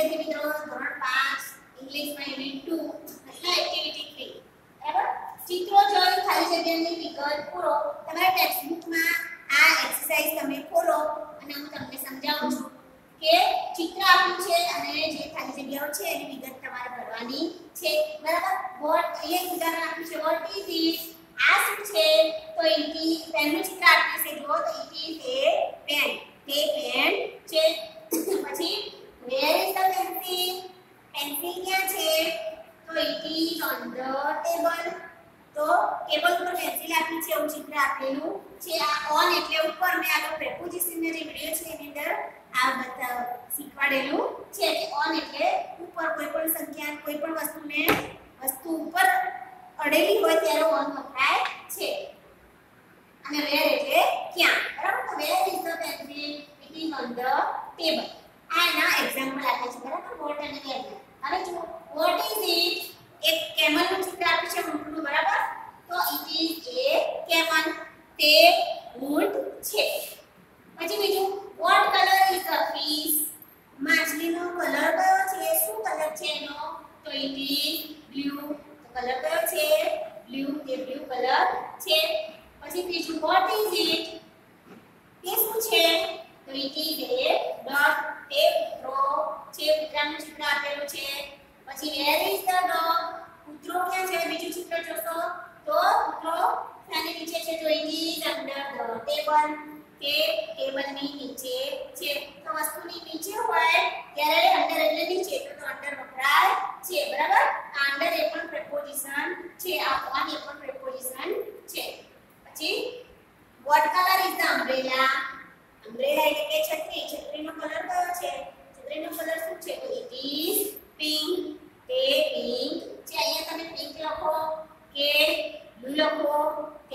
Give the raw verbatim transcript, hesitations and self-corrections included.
વિદ્યાર્થી મિત્રો ધોરણ પાંચ ઇંગ્લિશમાં યુનિટ ટુ અથવા એક્ટિવિટી થ્રી બરાબર ચિત્રો જોઈ ખાલી જગ્યાની વિગત પૂરો તમારા ટેક્સ્ટબુકમાં આ એક્સરસાઇઝ તમે ખોલો અને હું તમને સમજાવું છું કે ચિત્ર આપ્યું છે અને જે ખાલી જગ્યાઓ છે એની વિગત તમારે ભરવાની છે બરાબર વોટ અહીંયા ઉદાહરણ આપ્યું છે વોટ ઇઝ ઇટ આ શું છે તો ઇટ ઇઝ પેનનું ચિત્ર આપ્યું છે જો તો ઇટ ઇઝ એ પેન તે પેન છે પછી where is the pencil pencil ક્યાં છે તો it is on the table તો ટેબલ ઉપર પેન્સિલ આપી છે એવું ચિત્ર આપેલું છે આ ઓન એટલે ઉપર મેં આગળ પ્રેપોઝિશન નો જે વિડિયો છે એની અંદર આ બતાવ શીખવાડેલું છે કે ઓન એટલે ઉપર કોઈ પણ સંખ્યા કોઈ પણ વસ્તુને વસ્તુ ઉપર અડેલી હોય ત્યારે ઓન વપરાય છે અને વેર એટલે ક્યાં બરાબર તો where is the pencil it is on the table આ ના એક્ઝામ્પલ આપ્યા છે બરાબર વોટ અને વેર હવે જો વોટ ઇઝ ઇટ એક કેમલ નું ચિત્ર આપ્યું છે ઊંટનું બરાબર તો ઇટ ઇઝ એ કેમલ તે ઊંટ છે પછી બીજું what colour is the fish માછલીનો કલર કયો છે શું કલર છે એનો તો ઇટ ઇઝ બ્લુ તો કલર કયો છે બ્લુ એ બ્લુ કલર છે પછી ત્રીજું વોટ ઇઝ ઇટ તે શું છે તો ઇટ ઇઝ એ ડોગ તે કૂતરો છે કૂતરાનું ચિત્ર આપેલું છે પછી વેર ઇઝ ધ ડોગ કૂતરો ક્યાં છે બીજું ચિત્ર જોશો તો કૂતરો શાની નીચે છે તો it is under the table તે ટેબલની નીચે છે તો વસ્તુની નીચે હોય ત્યારે અંડર એટલે નીચે તો અંડર વપરાય છે બરાબર આ અંડર એ પણ પ્રેપોઝિશન છે આ ઓન એ પણ પ્રેપોઝિશન છે પછી what colour is the umbrella umbrella એટલે કે છત્રી છત્રીનો કલર કયો છે છત્રીનો કલર શું છે તો ઇટ ઇઝ પિંક તે પિંક છે અહીંયા તમે પિંક લખો કે બ્લુ લખો